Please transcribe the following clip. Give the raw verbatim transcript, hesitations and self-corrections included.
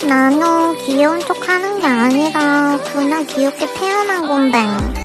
나는 귀여운 척 하는 게 아니라 그냥 귀엽게 태어난 건데.